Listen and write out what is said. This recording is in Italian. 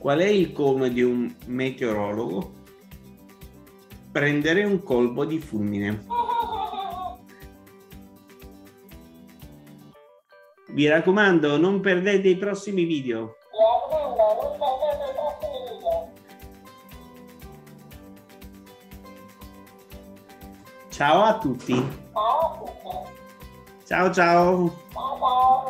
Qual è il cono di un meteorologo? Prendere un colpo di fulmine. Vi raccomando, non perdete i prossimi video. Ciao a tutti. Ciao ciao.